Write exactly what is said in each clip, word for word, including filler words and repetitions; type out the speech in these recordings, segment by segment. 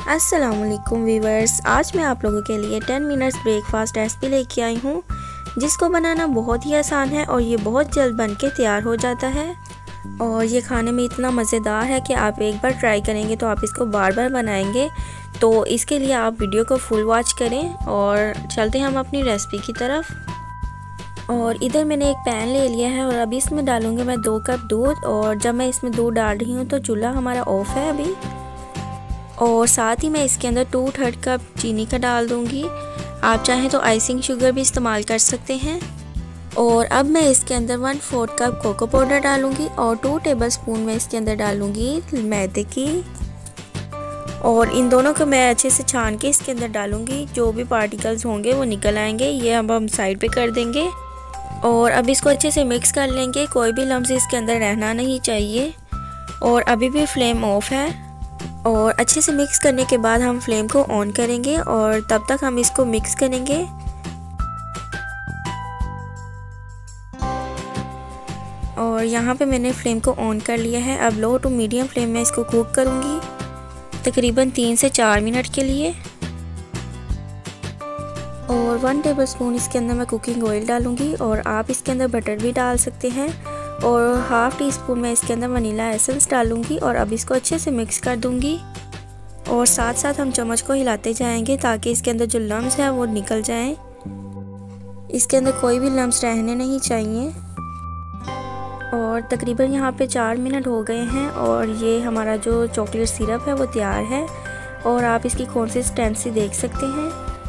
अस्सलामुअलैकुम वीवर्स, आज मैं आप लोगों के लिए टेन मिनट्स ब्रेकफास्ट रेसिपी लेके आई हूँ जिसको बनाना बहुत ही आसान है और ये बहुत जल्द बन के तैयार हो जाता है। और ये खाने में इतना मज़ेदार है कि आप एक बार ट्राई करेंगे तो आप इसको बार बार बनाएंगे। तो इसके लिए आप वीडियो को फुल वॉच करें और चलते हैं हम अपनी रेसिपी की तरफ। और इधर मैंने एक पैन ले लिया है और अभी इसमें डालूँगी मैं दो कप दूध। और जब मैं इसमें दूध डाल रही हूँ तो चूल्हा हमारा ऑफ है अभी। और साथ ही मैं इसके अंदर टू थर्ड कप चीनी का डाल दूँगी। आप चाहें तो आइसिंग शुगर भी इस्तेमाल कर सकते हैं। और अब मैं इसके अंदर one fourth cup cocoa powder डालूँगी और टू टेबलस्पून मैं इसके अंदर डालूँगी मैदे की। और इन दोनों को मैं अच्छे से छान के इसके अंदर डालूँगी। जो भी पार्टिकल्स होंगे वो निकल आएंगे। ये अब हम साइड पे कर देंगे और अब इसको अच्छे से मिक्स कर लेंगे। कोई भी लम्स इसके अंदर रहना नहीं चाहिए। और अभी भी फ्लेम ऑफ है। और अच्छे से मिक्स करने के बाद हम फ्लेम को ऑन करेंगे और तब तक हम इसको मिक्स करेंगे। और यहाँ पे मैंने फ्लेम को ऑन कर लिया है। अब लो टू मीडियम फ्लेम में इसको कुक करूँगी तकरीबन तीन से चार मिनट के लिए। और वन टेबलस्पून इसके अंदर मैं कुकिंग ऑयल डालूँगी और आप इसके अंदर बटर भी डाल सकते हैं। और हाफ़ टी स्पून मैं इसके अंदर वनीला एसेंस डालूँगी और अब इसको अच्छे से मिक्स कर दूँगी। और साथ साथ हम चम्मच को हिलाते जाएंगे ताकि इसके अंदर जो लम्स है वो निकल जाएं। इसके अंदर कोई भी लम्स रहने नहीं चाहिए। और तकरीबन यहाँ पे चार मिनट हो गए हैं और ये हमारा जो चॉकलेट सिरप है वो तैयार है। और आप इसकी कंसिस्टेंसी देख सकते हैं।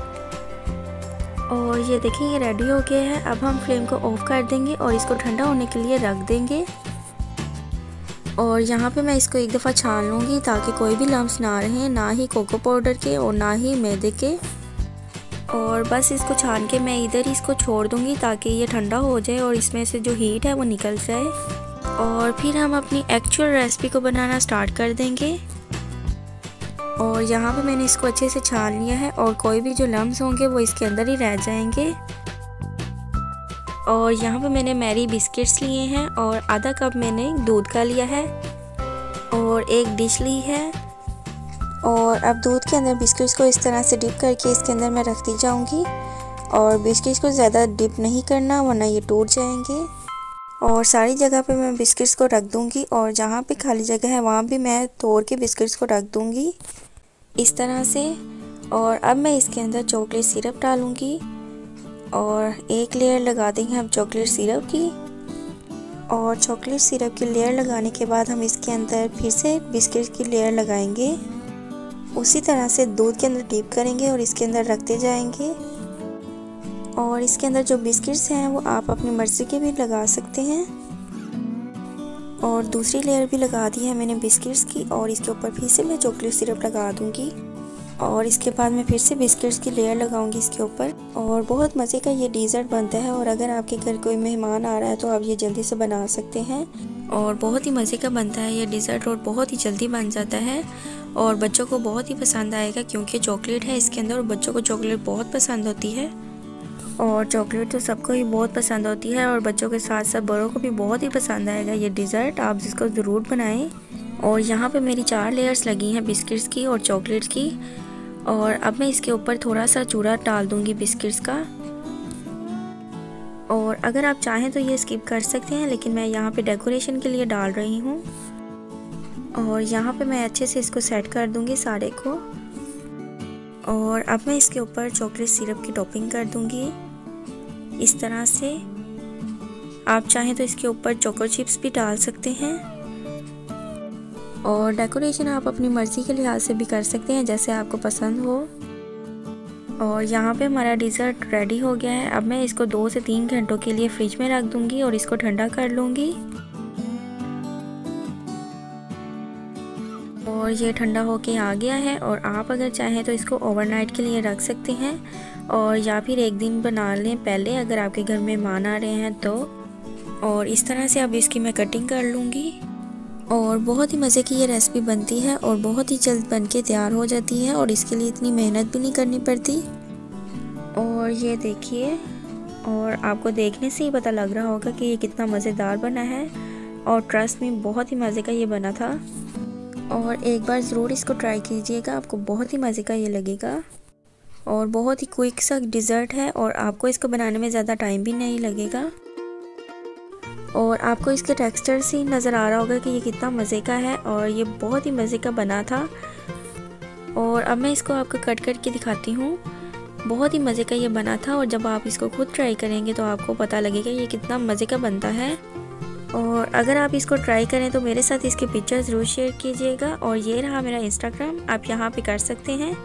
और ये देखिए ये रेडी हो गया है। अब हम फ्लेम को ऑफ कर देंगे और इसको ठंडा होने के लिए रख देंगे। और यहाँ पे मैं इसको एक दफ़ा छान लूँगी ताकि कोई भी लम्स ना रहें, ना ही कोको पाउडर के और ना ही मैदे के। और बस इसको छान के मैं इधर ही इसको छोड़ दूँगी ताकि ये ठंडा हो जाए और इसमें से जो हीट है वो निकल जाए। और फिर हम अपनी एक्चुअल रेसिपी को बनाना स्टार्ट कर देंगे। और यहाँ पे मैंने इसको अच्छे से छान लिया है और कोई भी जो लम्स होंगे वो इसके अंदर ही रह जाएंगे। और यहाँ पे मैंने मैरी बिस्किट्स लिए हैं और आधा कप मैंने दूध का लिया है और एक डिश ली है। और अब दूध के अंदर बिस्किट्स को इस तरह से डिप करके इसके अंदर मैं रखती जाऊँगी। और बिस्किट्स को ज़्यादा डिप नहीं करना वरना ये टूट जाएंगे। और सारी जगह पे मैं बिस्किट्स को रख दूँगी और जहाँ पे खाली जगह है वहाँ भी मैं तोड़ के बिस्किट्स को रख दूँगी इस तरह से। और अब मैं इसके अंदर चॉकलेट सिरप डालूँगी और एक लेयर लगा देंगे हम चॉकलेट सिरप की। और चॉकलेट सिरप की लेयर लगाने के बाद हम इसके अंदर फिर से बिस्किट की लेयर लगाएंगे। उसी तरह से दूध के अंदर डिप करेंगे और इसके अंदर रखते जाएंगे। और इसके अंदर जो बिस्किट्स हैं वो आप अपनी मर्ज़ी के भी लगा सकते हैं। और दूसरी लेयर भी लगा दी है मैंने बिस्किट्स की और इसके ऊपर फिर से मैं चॉकलेट सिरप लगा दूंगी। और इसके बाद मैं फिर से बिस्किट्स की लेयर लगाऊंगी इसके ऊपर। और बहुत मज़े का ये डेज़र्ट बनता है। और अगर आपके घर कोई मेहमान आ रहा है तो आप ये जल्दी से बना सकते हैं। और बहुत ही मज़े का बनता है ये डेज़र्ट और बहुत ही जल्दी बन जाता है। और बच्चों को बहुत ही पसंद आएगा क्योंकि चॉकलेट है इसके अंदर और बच्चों को चॉकलेट बहुत पसंद होती है। और चॉकलेट तो सबको ही बहुत पसंद होती है और बच्चों के साथ साथ बड़ों को भी बहुत ही पसंद आएगा ये डिज़र्ट। आप इसको ज़रूर बनाएं। और यहाँ पे मेरी चार लेयर्स लगी हैं बिस्किट्स की और चॉकलेट्स की। और अब मैं इसके ऊपर थोड़ा सा चूरा डाल दूँगी बिस्किट्स का। और अगर आप चाहें तो ये स्किप कर सकते हैं लेकिन मैं यहाँ पे डेकोरेशन के लिए डाल रही हूँ। और यहाँ पे मैं अच्छे से इसको सेट कर दूँगी सारे को। और अब मैं इसके ऊपर चॉकलेट सिरप की टॉपिंग कर दूँगी इस तरह से। आप चाहें तो इसके ऊपर चोको चिप्स भी डाल सकते हैं। और डेकोरेशन आप अपनी मर्ज़ी के लिहाज से भी कर सकते हैं जैसे आपको पसंद हो। और यहाँ पे हमारा डिज़र्ट रेडी हो गया है। अब मैं इसको दो से तीन घंटों के लिए फ्रिज में रख दूँगी और इसको ठंडा कर लूँगी। और ये ठंडा होके आ गया है। और आप अगर चाहें तो इसको ओवरनाइट के लिए रख सकते हैं और या फिर एक दिन बना लें पहले अगर आपके घर में मेहमान आ रहे हैं तो। और इस तरह से अब इसकी मैं कटिंग कर लूँगी। और बहुत ही मज़े की ये रेसिपी बनती है और बहुत ही जल्द बन के तैयार हो जाती है और इसके लिए इतनी मेहनत भी नहीं करनी पड़ती। और ये देखिए, और आपको देखने से ही पता लग रहा होगा कि ये कितना मज़ेदार बना है। और ट्रस्ट में बहुत ही मज़े का ये बना था। और एक बार ज़रूर इसको ट्राई कीजिएगा, आपको बहुत ही मज़े का ये लगेगा। और बहुत ही क्विक सा डिज़र्ट है और आपको इसको बनाने में ज़्यादा टाइम भी नहीं लगेगा। और आपको इसके टेक्सचर से ही नज़र आ रहा होगा कि ये कितना मज़े का है और ये बहुत ही मज़े का बना था। और अब मैं इसको आपको कट करके दिखाती हूँ। बहुत ही मज़े का ये बना था और जब आप इसको खुद ट्राई करेंगे तो आपको पता लगेगा ये कितना मज़े का बनता है। और अगर आप इसको ट्राई करें तो मेरे साथ इसके पिक्चर ज़रूर शेयर कीजिएगा। और ये रहा मेरा इंस्टाग्राम, आप यहाँ पे कर सकते हैं।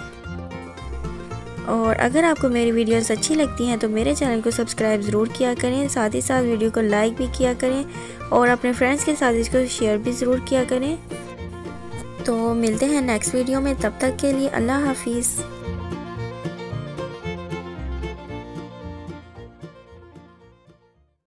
और अगर आपको मेरी वीडियोस अच्छी लगती हैं तो मेरे चैनल को सब्सक्राइब ज़रूर किया करें, साथ ही साथ वीडियो को लाइक भी किया करें और अपने फ्रेंड्स के साथ इसको शेयर भी ज़रूर किया करें। तो मिलते हैं नेक्स्ट वीडियो में, तब तक के लिए अल्लाह हाफिज़।